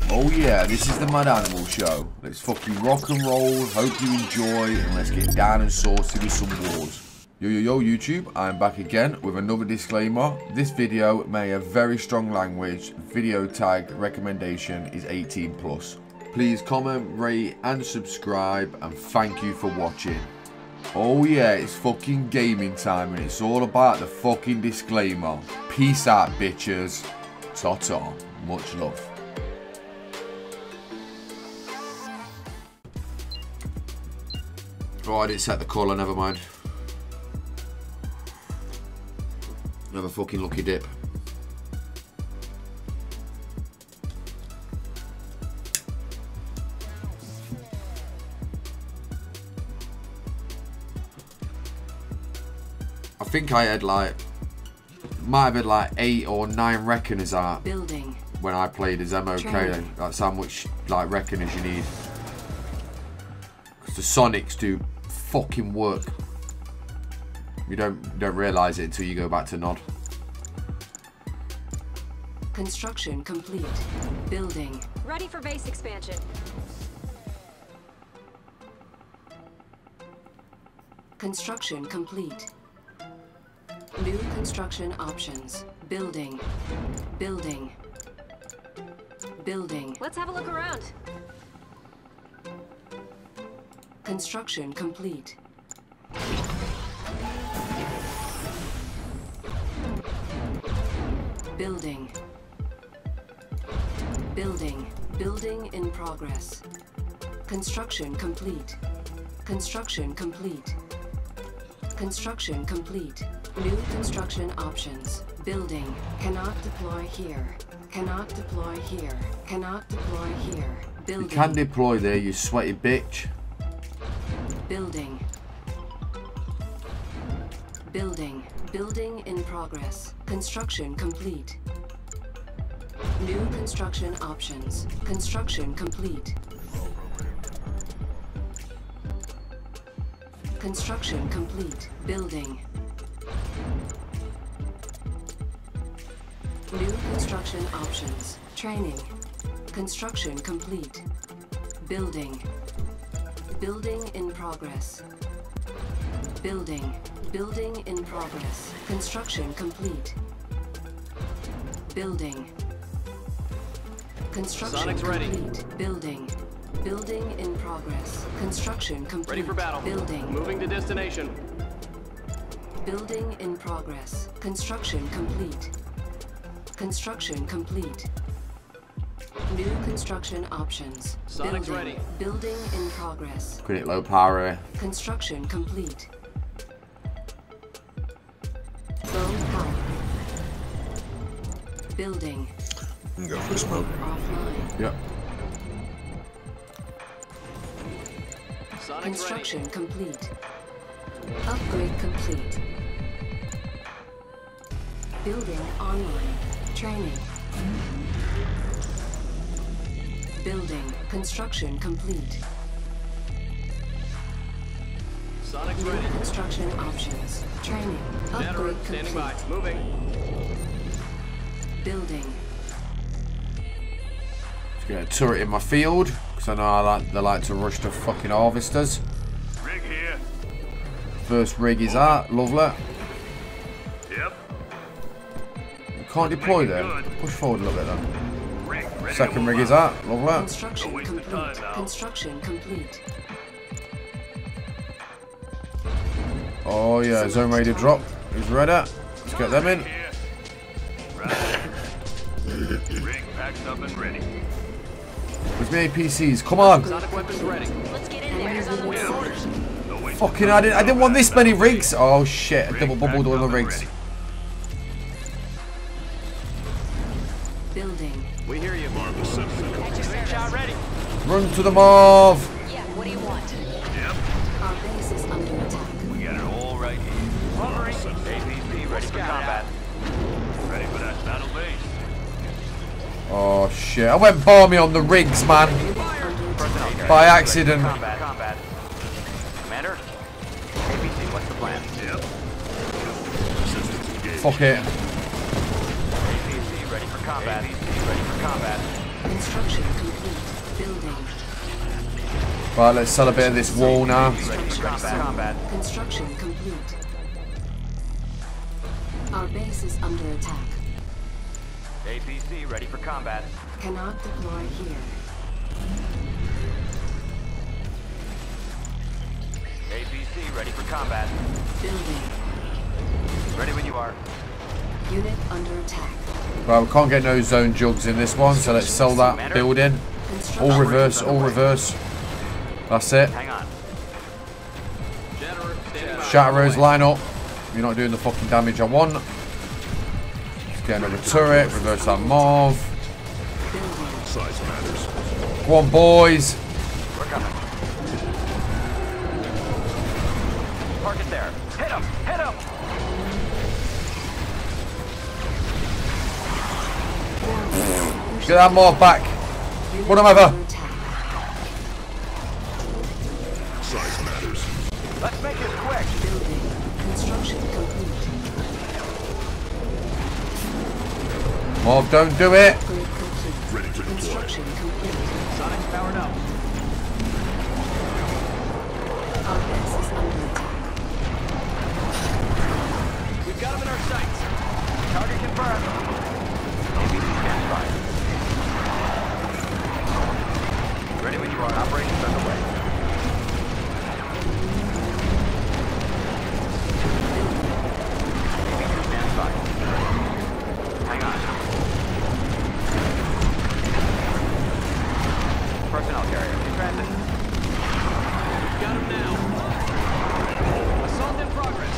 Oh yeah, this is the Mad Animal Show. Let's fucking rock and roll, hope you enjoy, and let's get down and saucy with some wars. Yo YouTube, I'm back again with another disclaimer. This video may have very strong language. Video tag recommendation is 18+. Please comment, rate and subscribe, and thank you for watching. Oh yeah, it's fucking gaming time and it's all about the fucking disclaimer. Peace out bitches. Ta-ta. Much love. Oh, I didn't set the colour, never mind. Another fucking lucky dip. I think I had like, might have had like 8 or 9 reckoners out when I played as MOK. That's how much like reckoners you need. Because the Sonics do fucking work. You don't realise it until you go back to Nod. Construction complete. Building. Ready for base expansion. Construction complete. New construction options. Building. Building. Building. Let's have a look around. Construction complete. Building. Building. Building in progress. Construction complete. Construction complete. Construction complete. New construction options. Building. Cannot deploy here. Cannot deploy here. Cannot deploy here. Building. You can deploy there, you sweaty bitch. Building. Building. Building in progress. Construction complete. New construction options. Construction complete. Construction complete. Building. New construction options. Training. Construction complete. Building. Building in progress. Building. Building in progress. Construction complete. Building. Construction Sonic's ready. complete. Building. Building in progress. Construction complete. Ready for battle. Building. Moving to destination. Building in progress. Construction complete. Construction complete. New construction options. Sonic's Building. ready. Building in progress. Pretty low power here. Construction complete. Low power. Building. Go for a smoke. Offline. Yep. Sonic's Construction complete. Upgrade complete. Building online. Training. Building. Construction complete. ready. Sonic's New ready. construction options. Training. Network Upgrade standing by. complete. Moving. Building. Let's get a turret in my field. Because I know they like to rush the fucking harvesters. Rig here. First rig is out. Lovely. Yep. You can't deploy there. Push forward a little bit then. Rig ready. Second rig is out. Lovely. Construction Don't waste the complete. time now. Construction complete. Oh yeah, zone ready to drop. Who's ready? Let's get them in. Here. Right. Rig packed up and ready. Where's my APCs? Come on. Sonic weapons ready. Let's get in there. On the Yeah, way. orders. Don't waste Fucking I didn't want this many rigs. Oh shit, I double bubbled all the rigs. Building. We hear you. Shot ready. Run to the Marv. Yeah, what do you want? Yep. Our base is under attack. We got it all right here. APC ready for combat. Ready for that battle base. Oh shit, I went balmy on the rigs, man. By accident. Combat. Commander? APC, what's the plan? Yep. Fuck it. APC ready for combat. APC ready for combat. Construction complete. Building. Right, let's sell a bit of this wall now. Ready for combat. Construction complete. Our base is under attack. APC ready for combat. Cannot deploy here. APC ready for combat. Building. Ready when you are. Unit under attack. Right, we can't get no zone jugs in this one, so let's sell that building. Construction. All reverse, all reverse. That's it. Hang on. General, standing by. Shatterers, line up. You're not doing the fucking damage I want. Let's get another turret, reverse that Marv. Go on, boys. We're coming. Park it there. Hit him! Hit him! Get that Marv back. Unit Run him over. under attack. Let's make this quick. Building. Construction complete. Marv, don't do it. Upgrade complete. Construction complete. Sonic's powered up. Our base is under attack. We've got him in our sights. Target confirmed. APC stands by. Ready when you are. Operations underway. APC stands by. Hang on. Personnel carrier in transit. Got him now. Assault in progress.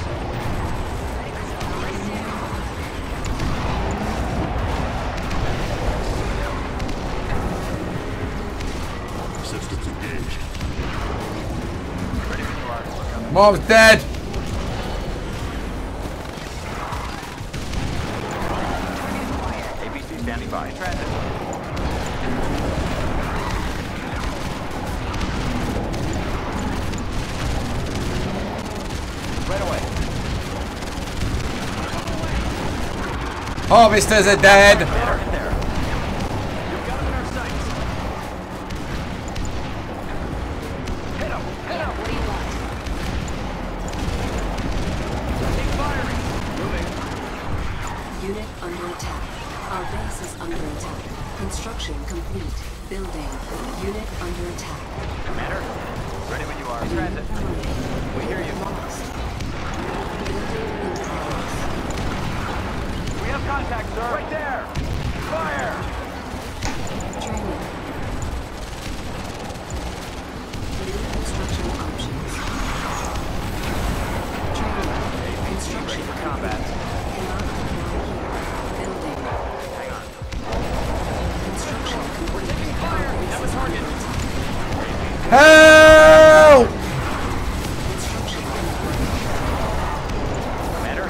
Systems engaged. Ready when you are. We're coming. Marv's dead. APC standing by. In transit. Right away. Harvesters are dead. Target there. We've got him in our sights. Hit him! Hit him! What do you want? Keep firing. Moving. Unit under attack. Our base is under attack. Construction complete. Building. Unit under attack. Commander, ready when you are. Transit. We hear you. Lost. Building in progress. We have contact, sir. Right there. Fire! Training. New construction options. Training. Ready Construction for combat. cannot deploy here. Building. Hang on. Construction complete. Fire. Have a target. Help! Construction complete. Commander,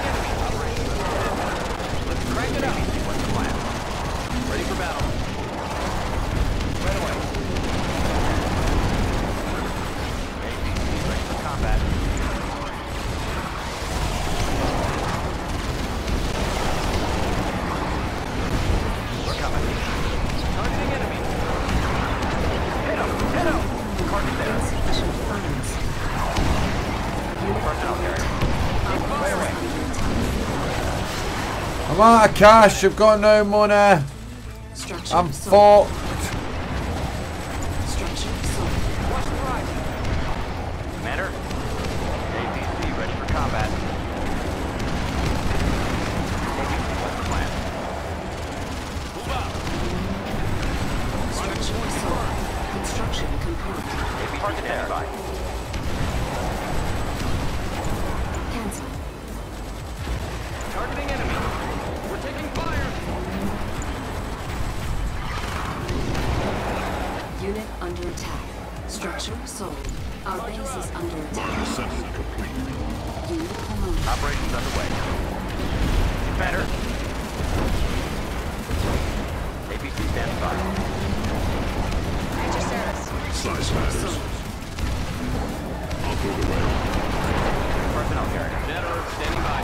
Let's crank it up. what's the plan? Ready for battle. Right away. APC ready for combat. We're coming. Targeting enemy. Hit him! Hit him! Target there. Insufficient funds. Unit Personnel carrier. Our base is under attack. I'm out of cash. I've got no money. Structure I'm sold. fucked. Structure sold. Watch the right. Commander, APC ready for combat. APC, what's the plan? Move out. Structure sold. Construction complete. APC standing by. Cancel. Targeting enemy. We're taking fire. Unit under attack. Structure sold. Our base is under attack. Assembly complete. Unit promoted. Operations underway. Commander. APC stands by. At your service. Size matters. I'll go the way. Personnel carrier. General, standing by.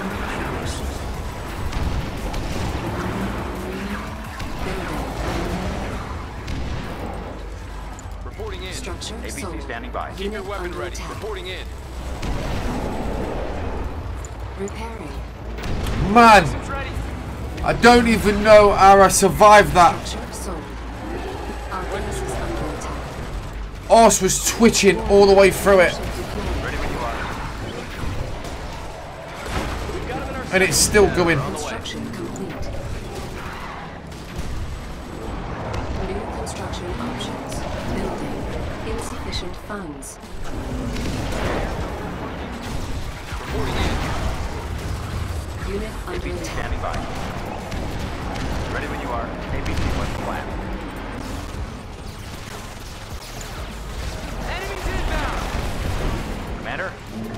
Hear us. Building. Structure ABC sold. standing by. Keep your Unit weapon under ready. attack. Reporting in. Repairing. Man, Systems ready. I don't even know how I survived that. Structure sold. Our base is under attack. Arse was twitching all the way through it, Deployed. Ready when you are. We've got him in our and it's still going. Construction complete. New construction options. Building. Insufficient funds. reporting in. Unit under ABC attack. standing by. Ready when you are. ABC, what's the plan? Enemies inbound. Commander?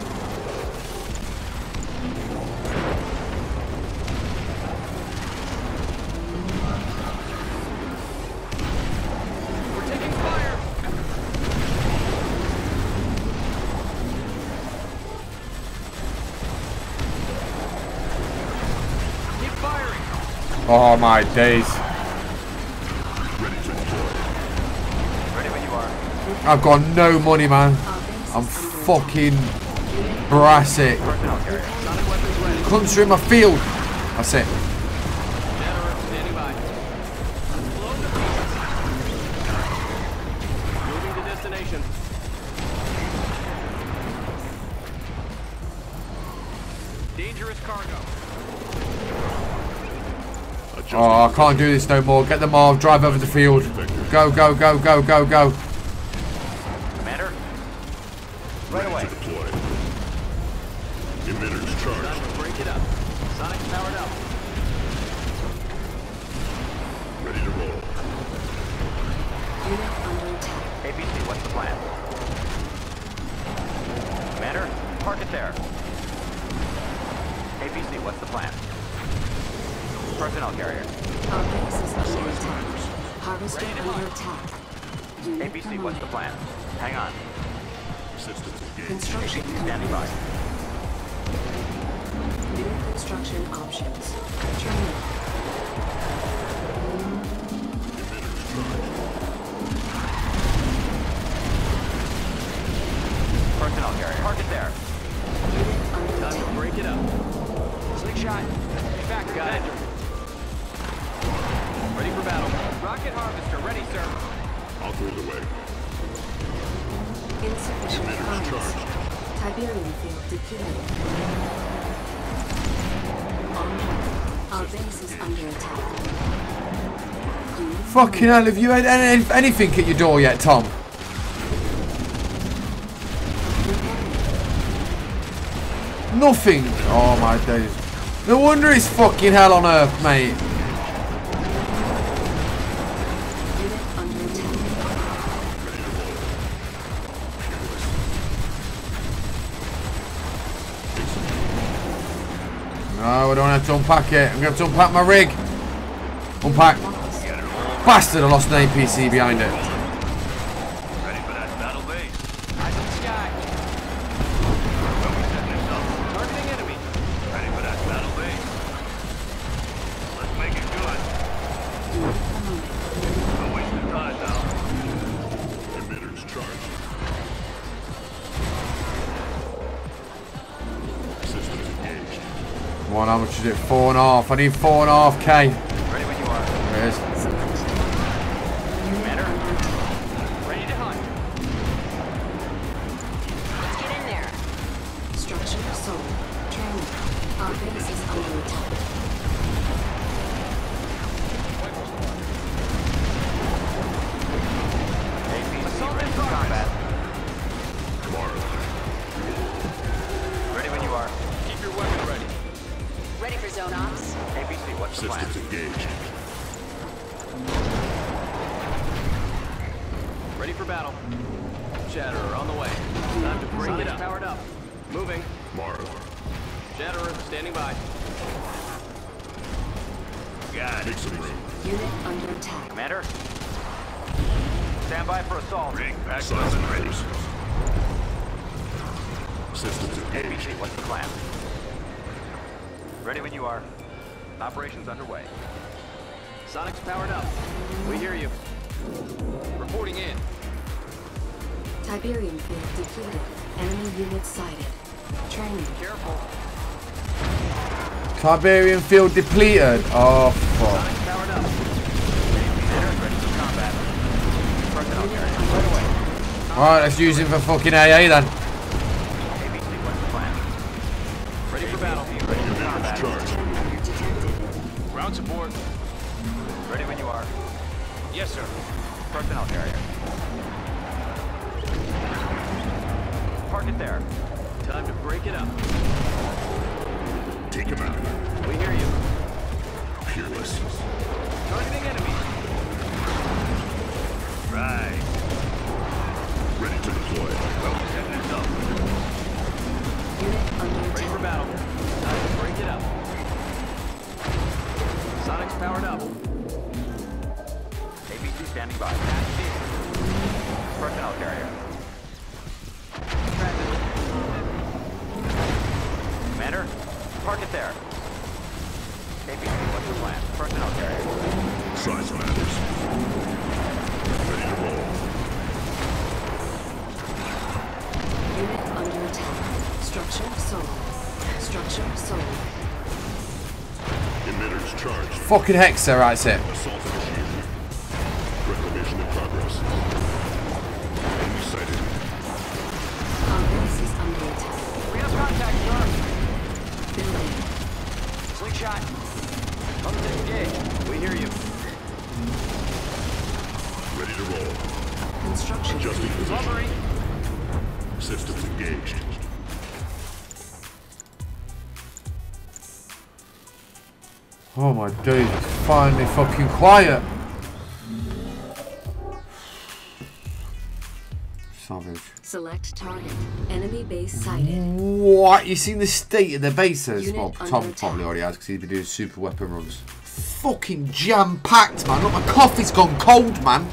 We're taking fire. Keep firing. Oh my days. Ready to deploy. Ready when you are. I've got no money, man. Our base I'm is under fucking attack. brassic. Personnel carrier. Sonic weapons ready. Cunts are in my field. That's it. General standing by. Blow the pieces. Moving to destination. Dangerous cargo. Oh, I can't do this no more. Get the Marv, drive over the field. Go, go, go, go, go, go. Commander? Right away. To deploy. Emitters charged. Time to break it up. Sonic's powered up. Ready to roll. Unit under attack. ABC, what's the plan? Commander? Park it there. ABC, what's the plan? Personnel carrier. Our base is under attack. Harvester under attack. Unit ABC, what's the promoted. plan? Hang on. Systems engaged. Construction ABC, standing by. New construction options. Training. Personnel carrier. Park it there. Unit under Time to attack. break it up. Slingshot. Back, got it. Ready for battle. Rocket harvester ready, sir. I'll throw it away. Insufficient Emitters funds. charged. Tiberium field deployed. On. Our base is under attack. Unit Fucking hell, have you had anything at your door yet, Tom? Nothing. Oh my days. No wonder it's fucking hell on earth, mate. Unit under attack. No, I don't have to unpack it. I'm going to have to unpack my rig. Unpack. Lost. Bastard, I lost an APC behind it. Ready for that battle base? Eyes in the sky. Where we setting this up? Targeting enemy. Ready for that battle base? Let's make it good. Unit promoted. No wasting time now. Emitters charged. Systems engaged. Come on, how much is it? 4.5. I need 4.5k. Ready when you are. There it is. Commander? Ready to hunt. Let's get in there. Structure sold. Training. Our base is under attack. ABC, ready for combat. Tomorrow. Ready when you are. Keep your weapon ready. Ready for zone ops? ABC, what's the plan? Systems engaged. Ready for battle. Shatterer on the way. Time to break it up. Powered up. Moving. Tomorrow. Shatterer standing by. Got it. Take some room. Unit under attack. Commander? Stand by for assault. Rig back Size weapon ready. forces. Systems engaged. ABC, what's the plan? Ready when you are. Operations underway. Sonic's powered up. We hear you. Reporting in. Tiberium field depleted. Enemy units sighted. Training. Careful. Tiberium field depleted. Oh fuck. Sonic's powered up. Commander, ready for combat. Personnel carrier, right away. Alright, let's use him for fucking AA then. ABC, what's the plan? Ready for battle. Ready for combat. Detected. Ground support. Ready when you are. Yes, sir. Personnel carrier. Park it there. Time to break it up. Take him out. We hear you. Peerless. Targeting enemy. Right. Ready to deploy. Setting us up. Unit under Ready for attack. battle. Time to break it up. Sonic's powered up. ABC standing by. Personnel carrier. Commander, park it there. ABC, what's the plan? Personnel carrier. Size matters. Ready to roll. Unit under attack. Structure sold. Structure sold. Emitters charged. Fucking Hexer, right, it. Assault initiated. Reclamation in progress. Enemy sighted. Our base is under attack. We have contact, sir. Building. Slingshot. Come to engage. We hear you. Ready to roll. Construction Adjusting complete. position. Hovering. Systems engaged. Oh my days, it's finally fucking quiet. Savage. Select target. Enemy base sighted. What? You seen the state of the bases? Unit Well, under Tom attack. probably already has because he's been doing super weapon runs. Fucking jam-packed, man. Look, my coffee's gone cold, man.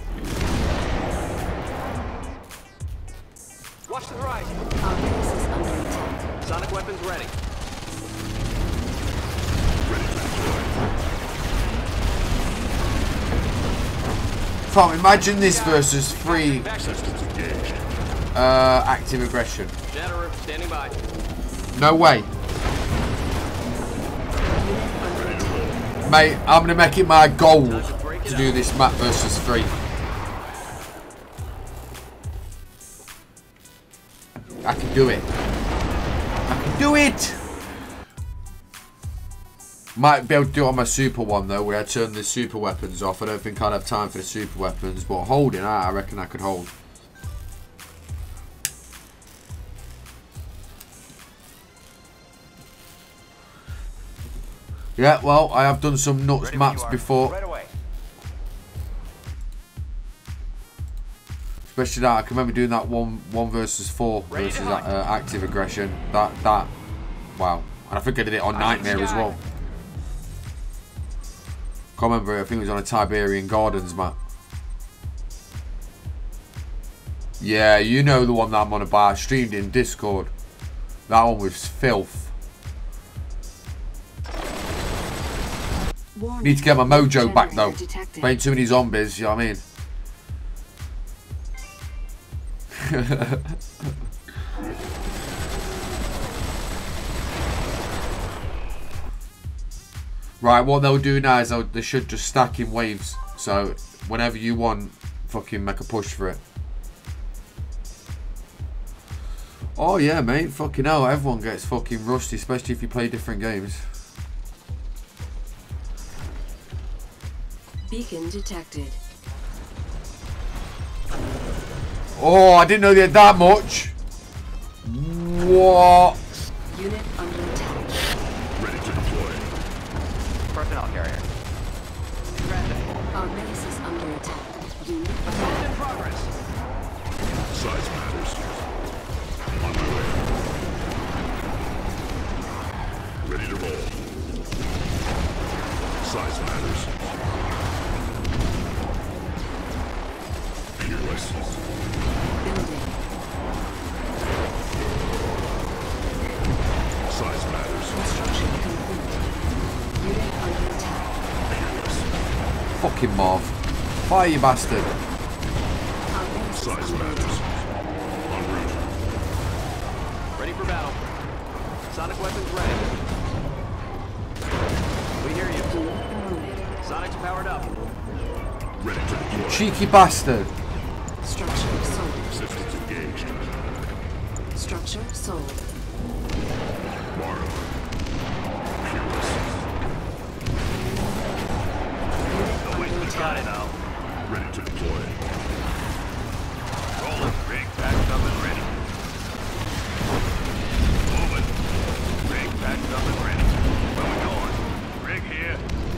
Watch the right. Our base is under attack. Sonic weapons ready. Ready to deploy. Tom, imagine this versus 3 Systems engaged. active aggression. Shatterer, standing by. No way. Mate, I'm going to make it my goal to do this map versus 3. I can do it. I can do it! Might be able to do it on my super one though, where I turn the super weapons off. I don't think I'd have time for the super weapons, but holding, I reckon I could hold. Yeah, well, I have done some nuts Ready when maps you are. before. Right away. Especially that, I can remember doing that 1 versus 4 Ready to versus hunt. active aggression. That, wow. And I think I did it on Nightmare as well. Can't remember, I think it was on a Tiberian Gardens map. Yeah, you know the one that I'm on about. I streamed it in Discord. That one was filth. Warning. Need to get my mojo back though. Generator detected. Playing too many zombies, you know what I mean? Right, what they'll do now is they should just stack in waves. So whenever you want, fucking make a push for it. Oh yeah, mate, fucking hell, everyone gets fucking rusty, especially if you play different games. Beacon detected. Oh, I didn't know they had that much. What? Unit under attack. Ready to deploy. Personnel carrier. Our base is under attack. Unit Assault in progress. Size matters. On my way. Ready to roll. Size matters. Peerless. building. Size matters. Construction complete. Unit under attack. Peerless. Fucking Marv. Fire, you bastard. Our base is Size under matters. attack. Ready for battle. Sonic weapons ready. We hear you. Sonic's powered up. Ready to deploy. Cheeky bastard. Structure sold. Systems engaged. Structure sold. Mara. Fearless. Got it now. Ready to deploy. Rolling. Rig packed up and ready. Moving. Rig packed up and ready. Where we going? Rig here.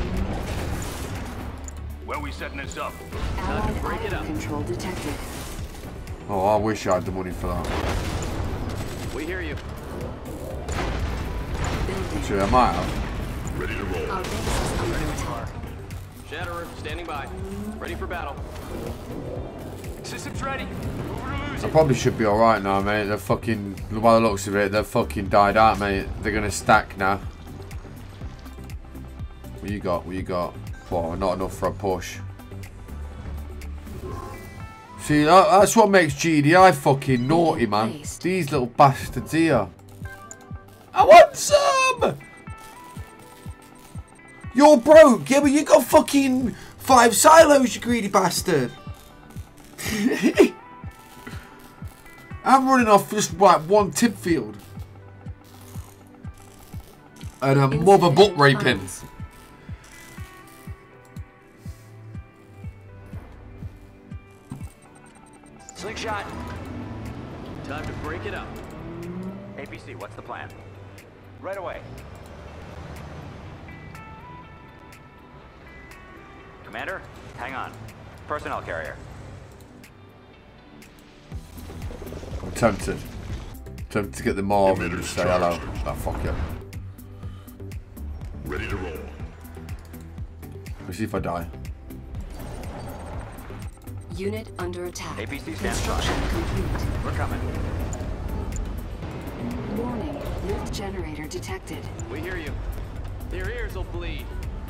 Where we setting this up? Allied break it ion up. control detected. Oh, I wish I had the money for that. We hear you. Building. Actually, I might have. Ready to roll. Our base is under attack. Shatterer, standing by. Ready for battle. Systems ready. Over to lose I it. probably should be alright now, mate. They're fucking, by the looks of it, they're fucking died out, mate. They're gonna stack now. What you got? What you got? Well, not enough for a push. See, that's what makes GDI fucking naughty, man. These little bastards here. I want some! You're broke, yeah, but you got fucking 5 silos, you greedy bastard. I'm running off just like 1 tip field. And a mother butt raping. Funds. Slingshot. Time to break it up. APC, what's the plan? Right away. Commander, hang on. Personnel carrier. I'm tempted. Tempted to get the mob and just say hello. Ah, fuck yeah. Ready to roll. Let's see if I die. Unit under attack. APC stands Construction complete. We're coming. Warning. Lift generator detected. We hear you. Their ears will bleed.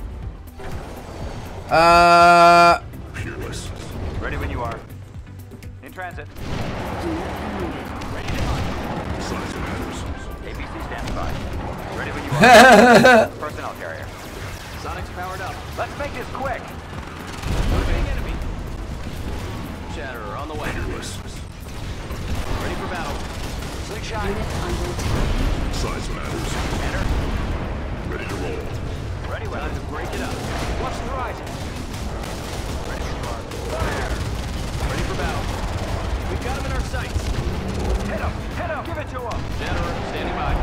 Fearless. Ready when you are. In transit. Unit promoted. Ready to hunt. Size matters. APC stands by. Ready when you are. Personnel carrier. Sonic's powered up. Let's make this quick. Moving enemy. Shatterer on the way. Fearless. Ready for battle. Slingshot. Unit under attack. Size matters. Commander. Ready to roll. Ready when Time to break it up. Watch the horizon. Ready for guard. Fire. Ready for battle. We've got him in our sights. Hit him. Hit him. Give it to him. Shatterer, standing by.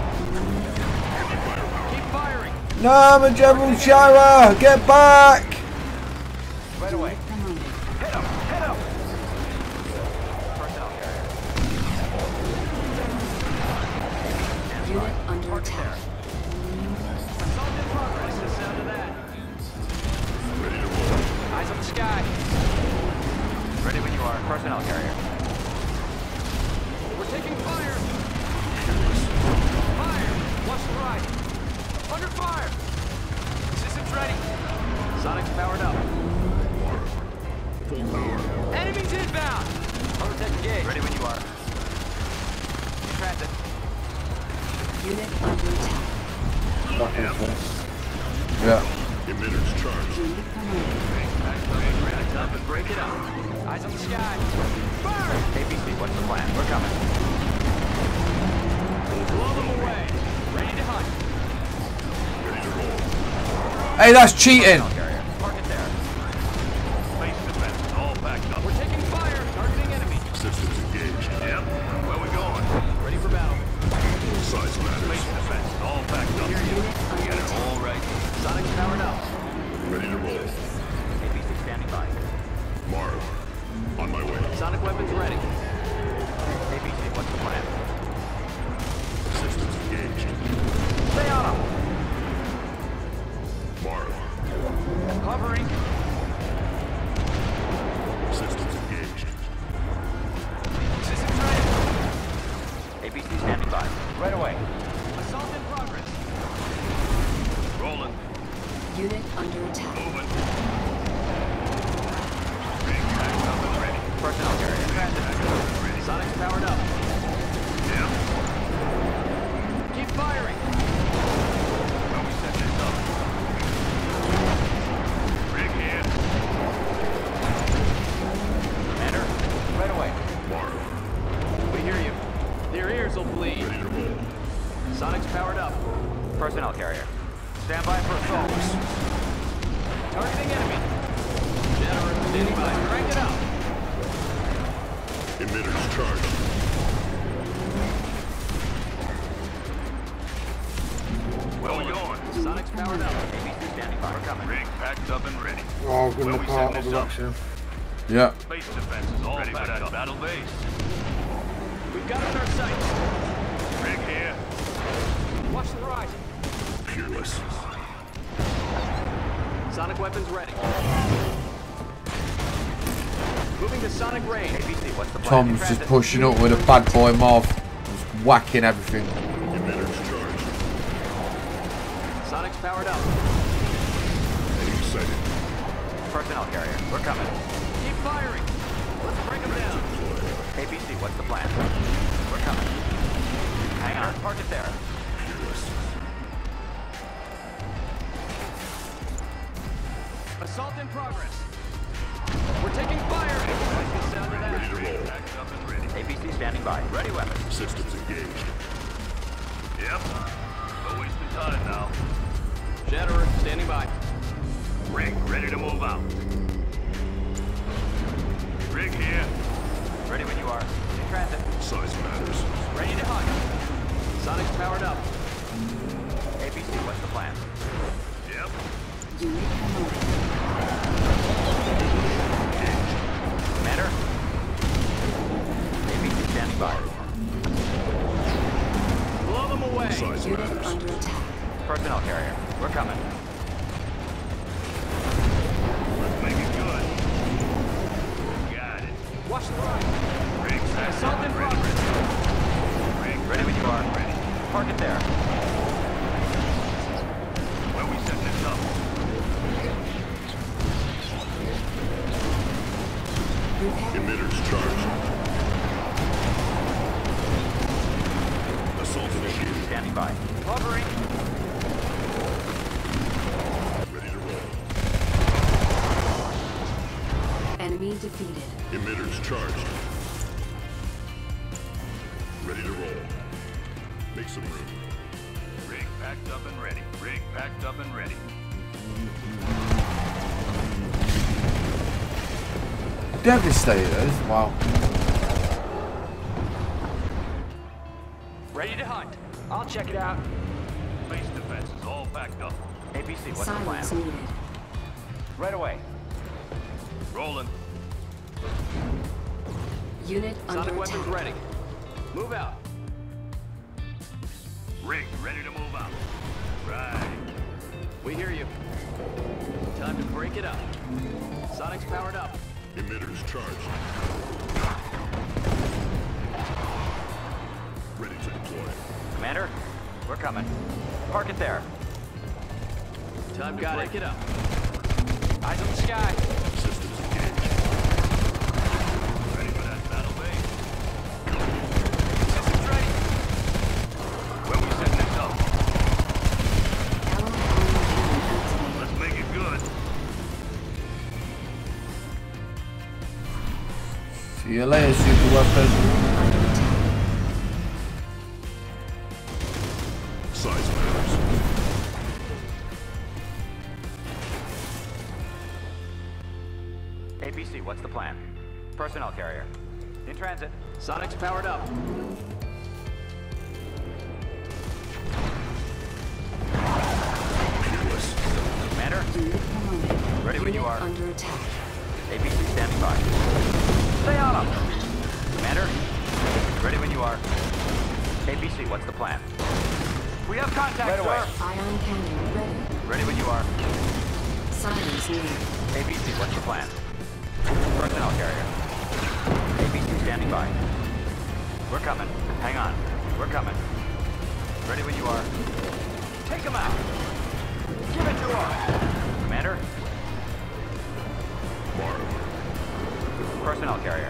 Keep firing. No, my General Shira! Get back! Right away. Promoted. Hit him. Hit him. Personnel carrier. Unit under attack. Assault in progress. The sound of that. Ready to roll. Eyes on the sky. Ready when you are. Personnel carrier. We're taking fire. Fire. Watch the right. Under fire. Systems ready. Sonic's powered up. Full power. Enemies inbound. Overtake engaged. Ready when you are. In transit. Unit under attack. Yeah. Emitters charged. Unit promoted. Time to break it up. Eyes on the sky. Fire. APC, what's the plan? We're coming. Blow them away. Ready to hunt. Ready to roll. Hey, that's cheating! Carrier. Park it there. Base defense all backed up. We're taking fire. Targeting enemy. Systems engaged. Yep. Where we going? Ready for battle. Size Base matters. defense all backed up. Unit under Get it attack. all right. Sonic's powered up. Ready to roll. APC standing by. Marv. On my way. Sonic weapons ready. APC, what's the plan? Systems engaged. Stay on him. Marv. Hovering. Systems engaged. Systems ready. APC standing by. Right away. Assault in progress. Rolling. Unit under attack. Moving. Rig packed up and ready. Personnel carrier. Emitters charged. Where we going? Sonic's powered up. ABC standing by. We're coming. Rig packed up and ready. Oh, good Where in the we part setting of this the up? action. Yeah. Base defenses all ready for that battle base. We've got it in our sights. Rig here. Watch the horizon. Peerless. Sonic weapons ready. Moving to sonic range. ABC, what's the plan? Tom's just pushing up with a bad boy mob. Just whacking everything. Emitters charged. Sonic's powered up. Enemy sighted. Personnel carrier, we're coming. Keep firing. Let's break them down. ABC, what's the plan? We're coming. Hang on, park it there. Peerless. Assault in progress. We're taking fire. Like the sound of Ready that. to roll. Packed up and ready. ABC standing by. Ready weapons. Systems engaged. Yep. No wasting time now. Shatterer standing by. Rig ready to move out. Rig here. Ready when you are. In transit. Size matters. Ready to hunt. Sonic's powered up. ABC, what's the plan? Yep. Unit promoted. Commander? ABC standing by. Blow them away. Size Unit matters. under attack. Personnel carrier, we're coming. Let's make it good. Got it. Watch the right. Rig set. Assault in Ready. progress. Rig Ready when you are. ready. Park it there. Where we setting this up? Repair. Emitters charged. Assault initiated. Standing by. Hovering. Ready to roll. Enemy defeated. Emitters charged. Ready to roll. Make some room. Rig packed up and ready. Rig packed up and ready. Devastators. Wow. Ready to hunt. I'll check it out. Base defenses all packed up. ABC, what's the plan? Silence needed. Right away. Rolling. Unit Sonic under weapons attack. ready. Move out. Rig ready to move out. Right. We hear you. Time to break it up. Sonic's powered up. Emitters charged. Ready to deploy. Commander, we're coming. Park it there. Time to break it up. Eyes on the sky. Systems engaged. Ready for that battle base. Systems ready. Where we setting this up? Allied armor activated. Let's make it good. See you later, super weapon. Under attack. Size matters. ABC, what's the plan? Personnel carrier. In transit. Sonic's powered up. Peerless. Commander, Unit promoted. ready when you Unit are. under attack. ABC standing by. Stay on them. Commander, ready when you are. ABC, what's the plan? We have contact, right away. Ion cannon ready. Ready when you are. Silence needed. ABC, what's the plan? Personnel carrier. ABC standing by. We're coming. Hang on. We're coming. Ready when you are. Take them out. Give it to us. Commander, Mark. personnel carrier.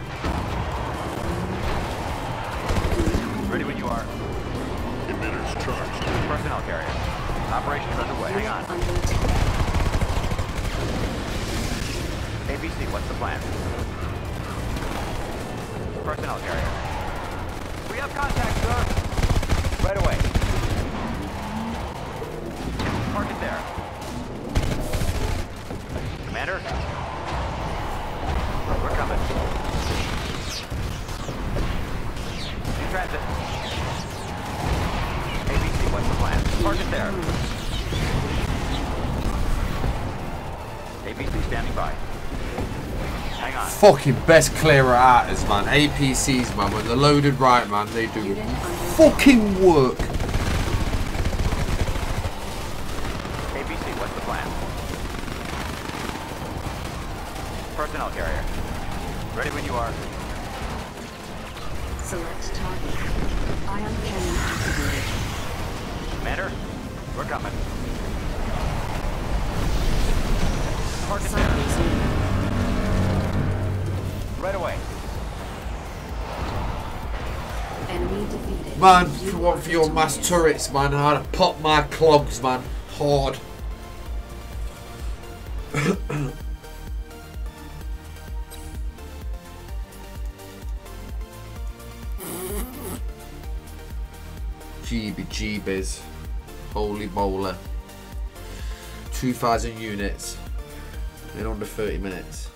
Ready when you are. Emitters charged. Personnel carrier. Operations underway. Hang on. Under attack. ABC, what's the plan? Personnel carrier. We have contact, sir. Right away. Park it there. Commander? We're coming. fucking best clearer outers, man. APCs, man. When they're loaded right, man, they do fucking work. ABC, what's the plan? Personnel carrier. Ready when you are. Select target. Ion cannon activated. Commander, we're coming. Target Silence there. needed. Right away. Enemy defeated. Man, You for are your mass victorious. turrets, man. I had to pop my clogs, man. Hard. Jeebies. Holy bowler. 2,000 units in under 30 minutes.